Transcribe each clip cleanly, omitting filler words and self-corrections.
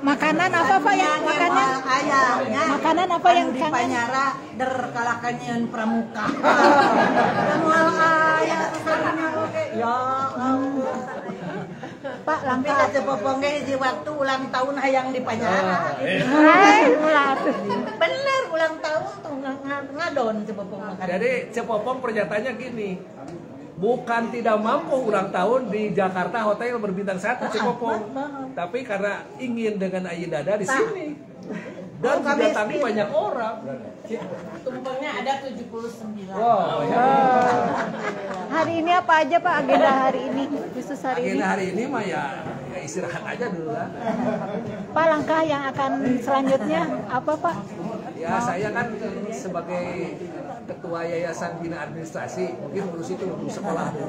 Makanan apa Pak yang makanan? Ayahnya. Makanan apa yang di kangen? Panyara der kalahkan yang pramuka. Mual ayah sarana oke. Ya Allah. Pak Tapi langka. ada popongnya di waktu ulang tahun hayang di Panyara. Hai, ulah. Bener ulang tahun tuh ngadon cepopong makan. Jadi Cepopong pernyataannya gini, bukan tidak mampu ulang tahun di Jakarta hotel berbintang 1 Cepopong, tapi karena ingin dengan Ayi Dada di sini dan didatangi banyak orang. Tumpengnya ada 79. Wow, ya. Hari ini apa aja Pak agenda hari ini? Khusus hari ini. Agenda hari ini mah ya istirahat aja dulu lah. Pak langkah yang akan selanjutnya apa Pak? Ya saya kan sebagai ketua Yayasan Bina Administrasi mungkin urus itu untuk sekolah dulu.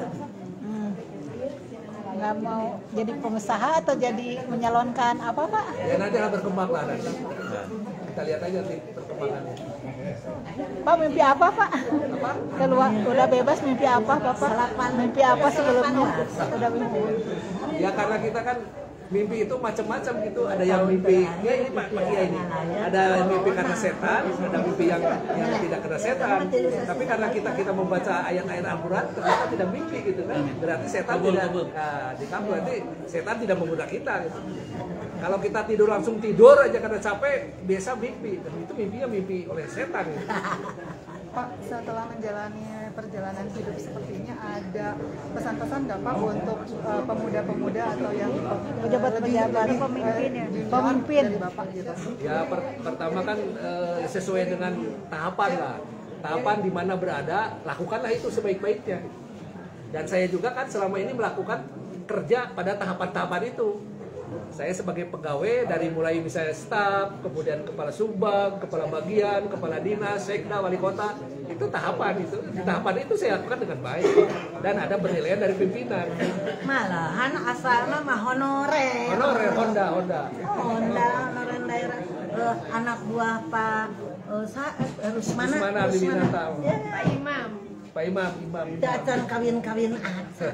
Nggak mau jadi pengusaha atau jadi menyalonkan apa Pak? Ya nanti akan berkembang lah nanti. Kita lihat aja nanti perkembangannya. Pak mimpi apa Pak? Apa? Keluar udah bebas mimpi apa Bapak? Mimpi apa sebelumnya? Udah mimpi. Ya karena kita kan mimpi itu macam-macam gitu. Ada yang mimpi, ya ini Pak Kiai ini. Ada mimpi karena setan, ada mimpi yang tidak karena setan. Tapi karena kita membaca ayat-ayat Al-Quran, ternyata tidak mimpi gitu kan. Berarti setan tidak dikabul, berarti setan tidak menggoda kita gitu. Kalau kita tidur langsung tidur aja karena capek, biasa mimpi. Dan itu mimpinya mimpi oleh setan gitu. Pak, setelah menjalani perjalanan hidup seperti ini, ada pesan-pesan nggak Pak untuk pemuda-pemuda atau yang Pejabat-pejabat, pemimpin ya, pemimpin dari Bapak gitu? Ya pertama kan sesuai dengan tahapan lah. Tahapan di mana berada, lakukanlah itu sebaik-baiknya. Dan saya juga kan selama ini melakukan kerja pada tahapan-tahapan itu. Saya sebagai pegawai dari mulai misalnya staf, kemudian kepala subbag, kepala bagian, kepala dinas, sekda, wali kota, itu tahapan itu. Di tahapan itu saya lakukan dengan baik dan ada penilaian dari pimpinan. Malahan asalnya mah honorer. Honorer Honda. Honorer daerah anak buah Pak Rusmana. Rusmana Abdi Binatang. Ya, Pak Imam. Dacan kawin-kawin aja.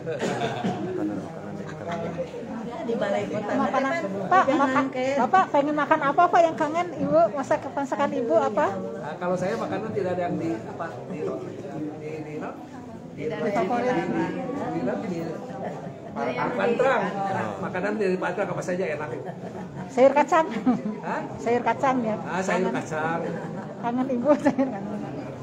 Di balai kota. makanan Pak Bapak pengen makan apa Pak yang kangen Ibu masakan Ibu apa? Nah, kalau saya makanan tidak ada yang di apa di Pantrang. Makanan dari Pantrang apa saja enak. Sayur kacang. Hah? Sayur kacang ya. Sayur kacang. Kangen Ibu sayur kacang.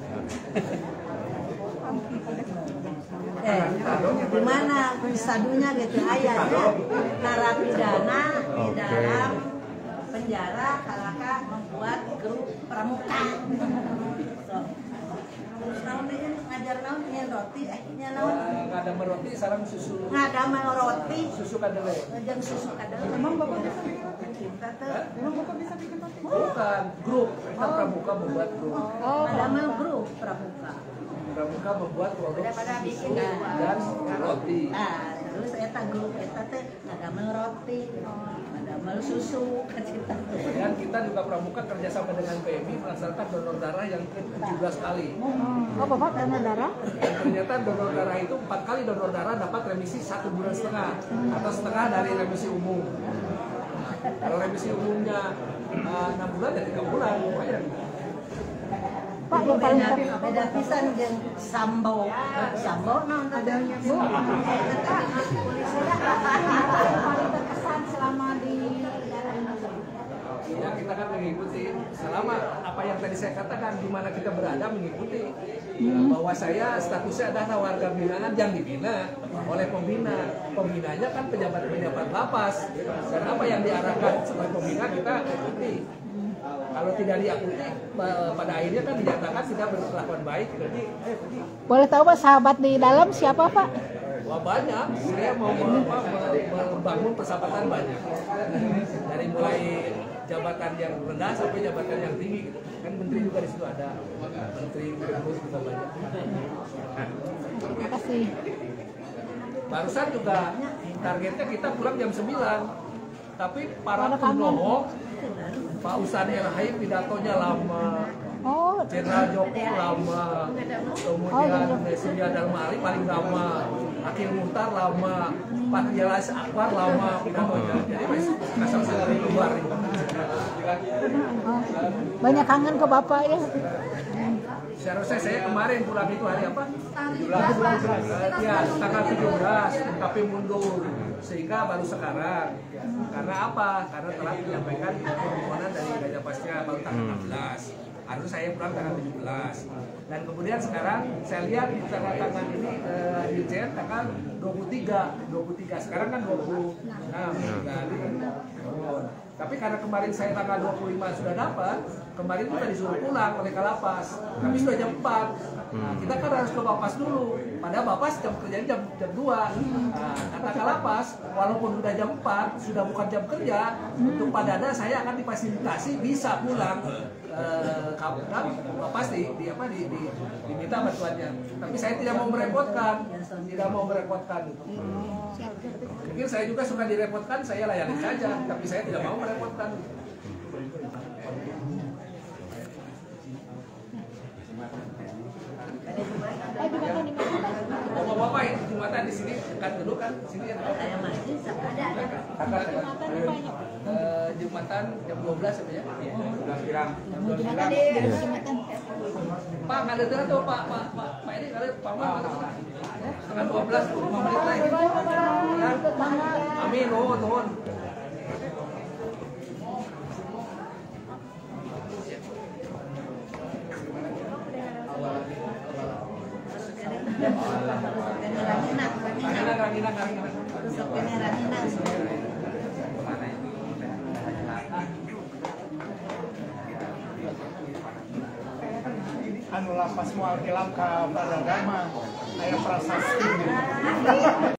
Gimana sadunya gitu ayahnya narapidana di dalam penjara karena membuat grup pramuka. Terus naon dia ngajar naon nyen roti nya naon Ngadam roti sareng susu. ngadam roti Susu kadele. jeung susu kadal. Emang Bapak bisa bikin roti? Emang Bapak bisa bikin roti? Bukan grup. Kita pramuka membuat grup. Ngadam grup pramuka. Pramuka membuat produk Daripada bikin dan roti. Nah, terus eta grup eta teh ngadamel roti. Ngadamel susu kan kita. Dan kita juga pramuka kerjasama dengan PMI melaksanakan donor darah yang ke-17 kali. Oh Bapak donor darah? Dan ternyata donor darah itu 4 kali donor darah dapat remisi 1,5 bulan atau setengah dari remisi umum. Kalau remisi umumnya 6 bulan ya 3 bulan lumayan. Pak yang paling Beda pisan jeung sambo. Sambo naon Ada yang Bu? paling berkesan selama di Ya kita kan mengikuti selama apa yang tadi saya katakan di mana kita berada mengikuti bahwa saya statusnya adalah warga binaan yang dibina oleh pembina. Pembinanya kan pejabat-pejabat lapas dan apa yang diarahkan sebagai pembina kita ikuti. Kalau tidak diikuti pada akhirnya kan dinyatakan tidak berkelakuan baik. Jadi boleh tahu Pak sahabat di dalam siapa Pak? wah banyak. Saya mau membangun persahabatan banyak. Dari mulai jabatan yang rendah sampai jabatan yang tinggi gitu. Kan menteri juga di situ ada. Menteri gubernur juga banyak. Terima kasih. Barusan juga targetnya kita pulang jam 9. Tapi para penolong Pak Ustadz Elhaim pidatonya lama. Oh, Jenderal Joko lama, kemudian Surya Dharma Ali paling lama, Akil Muhtar lama, Pak Jelas Akbar lama pidatonya. Jadi masih kasar sekali keluar. kan. Oh, banyak kangen ke Bapak ya. Seharusnya saya kemarin pulang itu hari apa? 17. Ya, tanggal 17, tapi mundur. Sehingga baru sekarang. Karena apa? Karena telah menyampaikan permohonan dari Gajah Pasca baru tanggal 16. Harusnya saya pulang tanggal 17. Dan kemudian sekarang saya lihat di tanggal ini di chat tanggal 23. Sekarang kan 26. Tapi karena kemarin saya tanggal 25 sudah dapat, kemarin kita disuruh pulang oleh Kalapas. Tapi sudah jam 4. Nah, kita kan harus ke Bapas dulu. Padahal Bapas jam kerjanya jam 2. Nah, kata Kalapas, walaupun sudah jam 4, sudah bukan jam kerja, untuk Pak Dada saya akan difasilitasi bisa pulang. Bapas diminta bantuannya. Tapi saya tidak mau merepotkan. Mungkin saya juga suka direpotkan, saya layani saja. Tapi saya tidak mau merepotkan. Bapak ini Jumatan di sini dekat dulu kan? Sini ya. Jumatan jam 12 apa ya? 12 kirang. Pak, nggak ada dengar tuh Pak ini nggak ada Pak Mak. Setengah 12, 5 menit lagi. Amin, nuhun. Anu lapas mual kilam ka Pradagama aya prasasti